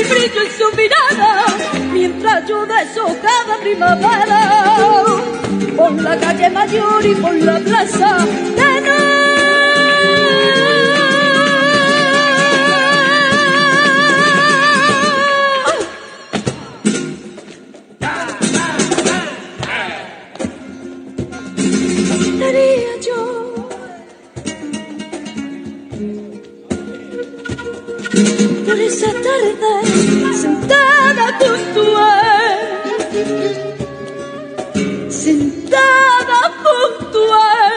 brillo en su mirada, mientras yo deshojaba primavera, por la calle Mayor y por la plaza de estaría yo por esa tarde sentada junto a él, sentada junto a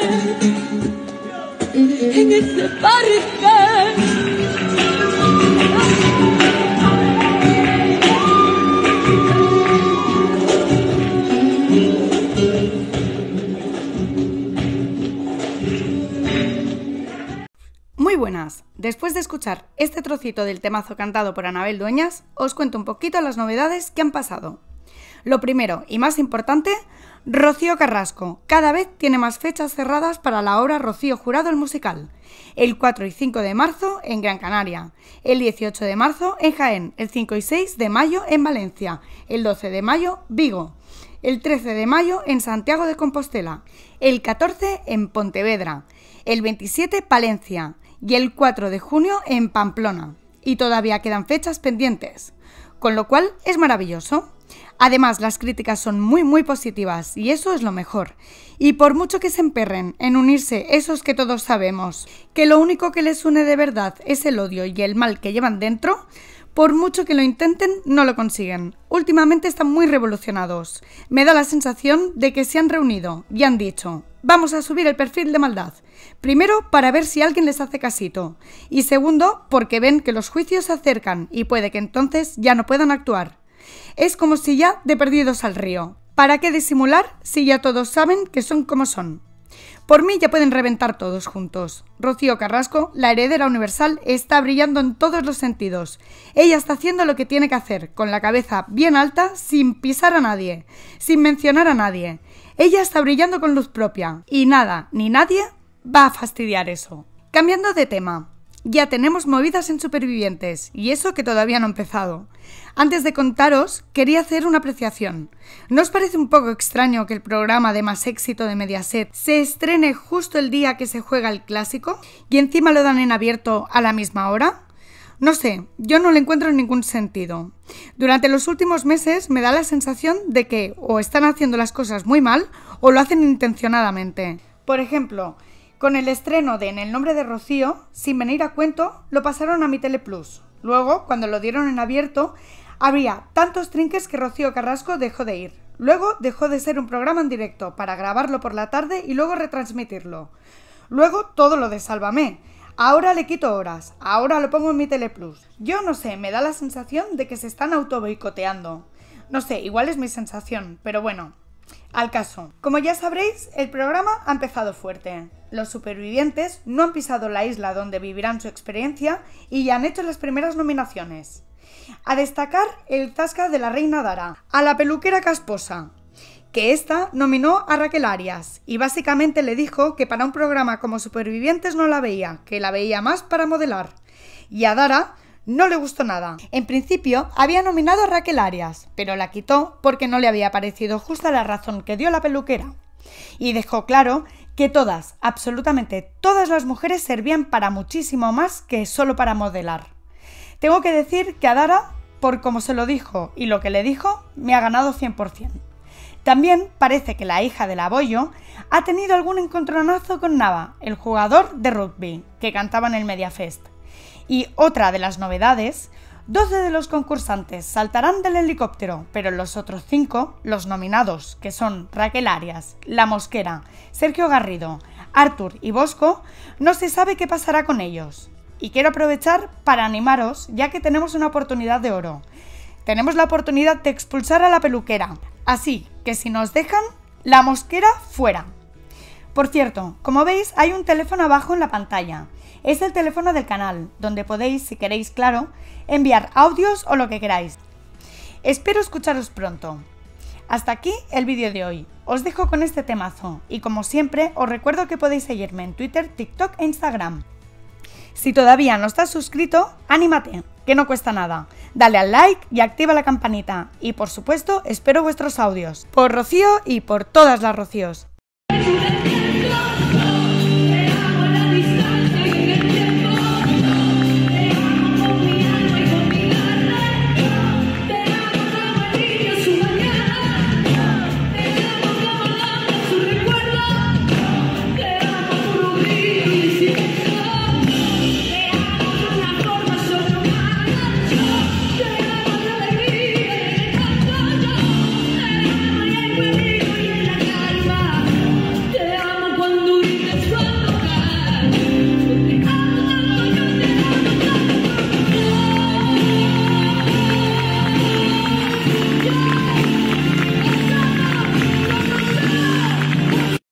él, en ese parque. Muy buenas, después de escuchar este trocito del temazo cantado por Anabel Dueñas, os cuento un poquito las novedades que han pasado. Lo primero y más importante, Rocío Carrasco cada vez tiene más fechas cerradas para la obra Rocío Jurado el musical. El 4 y 5 de marzo en Gran Canaria, el 18 de marzo en Jaén, el 5 y 6 de mayo en Valencia, el 12 de mayo Vigo, el 13 de mayo en Santiago de Compostela, el 14 en Pontevedra, el 27 Palencia y el 4 de junio en Pamplona. Y todavía quedan fechas pendientes, con lo cual es maravilloso. Además, las críticas son muy positivas y eso es lo mejor. Y por mucho que se emperren en unirse esos que todos sabemos que lo único que les une de verdad es el odio y el mal que llevan dentro, por mucho que lo intenten, no lo consiguen. Últimamente están muy revolucionados. Me da la sensación de que se han reunido y han dicho: vamos a subir el perfil de maldad. Primero, para ver si alguien les hace casito. Y segundo, porque ven que los juicios se acercan y puede que entonces ya no puedan actuar. Es como si ya de perdidos al río. ¿Para qué disimular si ya todos saben que son como son? Por mí ya pueden reventar todos juntos. Rocío Carrasco, la heredera universal, está brillando en todos los sentidos. Ella está haciendo lo que tiene que hacer, con la cabeza bien alta, sin pisar a nadie, sin mencionar a nadie. Ella está brillando con luz propia, y nada, ni nadie va a fastidiar eso. Cambiando de tema. Ya tenemos movidas en Supervivientes, y eso que todavía no ha empezado. Antes de contaros, quería hacer una apreciación. ¿No os parece un poco extraño que el programa de más éxito de Mediaset se estrene justo el día que se juega el clásico y encima lo dan en abierto a la misma hora? No sé, yo no le encuentro ningún sentido. Durante los últimos meses me da la sensación de que o están haciendo las cosas muy mal o lo hacen intencionadamente. Por ejemplo, con el estreno de En el nombre de Rocío, sin venir a cuento, lo pasaron a Mi Tele Plus. Luego, cuando lo dieron en abierto, había tantos trinques que Rocío Carrasco dejó de ir. Luego dejó de ser un programa en directo para grabarlo por la tarde y luego retransmitirlo. Luego todo lo de Sálvame. Ahora le quito horas, ahora lo pongo en Mi Tele Plus. Yo no sé, me da la sensación de que se están auto boicoteando. No sé, igual es mi sensación, pero bueno. Al caso, como ya sabréis, el programa ha empezado fuerte. Los supervivientes no han pisado la isla donde vivirán su experiencia y ya han hecho las primeras nominaciones. A destacar el zasca de la reina Dara, a la peluquera casposa, que esta nominó a Raquel Arias y básicamente le dijo que para un programa como Supervivientes no la veía, que la veía más para modelar. Y a Dara no le gustó nada. En principio había nominado a Raquel Arias, pero la quitó porque no le había parecido justa la razón que dio la peluquera. Y dejó claro que todas, absolutamente todas las mujeres servían para muchísimo más que solo para modelar. Tengo que decir que a Dara, por como se lo dijo y lo que le dijo, me ha ganado 100%. También parece que la hija del Abollo ha tenido algún encontronazo con Nava, el jugador de rugby, que cantaba en el Mediafest. Y otra de las novedades, 12 de los concursantes saltarán del helicóptero, pero los otros 5, los nominados, que son Raquel Arias, La Mosquera, Sergio Garrido, Artur y Bosco, no se sabe qué pasará con ellos. Y quiero aprovechar para animaros, ya que tenemos una oportunidad de oro. Tenemos la oportunidad de expulsar a la peluquera, así que si nos dejan, La Mosquera fuera. Por cierto, como veis hay un teléfono abajo en la pantalla. Es el teléfono del canal, donde podéis, si queréis, claro, enviar audios o lo que queráis. Espero escucharos pronto. Hasta aquí el vídeo de hoy. Os dejo con este temazo y como siempre os recuerdo que podéis seguirme en Twitter, TikTok e Instagram. Si todavía no estás suscrito, anímate, que no cuesta nada. Dale al like y activa la campanita. Y por supuesto, espero vuestros audios. Por Rocío y por todas las Rocíos.